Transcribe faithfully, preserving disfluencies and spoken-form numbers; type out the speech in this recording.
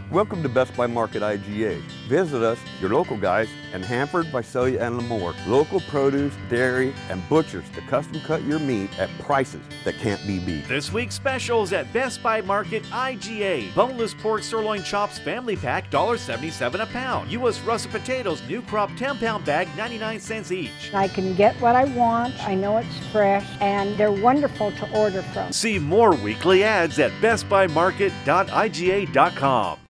Welcome to Best Buy Market I G A. Visit us, your local guys, in Hanford, Visalia, and Lemoore. Local produce, dairy, and butchers to custom cut your meat at prices that can't be beat. This week's specials at Best Buy Market I G A. Boneless pork sirloin chops family pack, one dollar seventy-seven a pound. U S russet potatoes new crop ten pound bag, ninety-nine cents each. I can get what I want, I know it's fresh, and they're wonderful to order from. See more weekly ads at best buy market dot I G A dot com.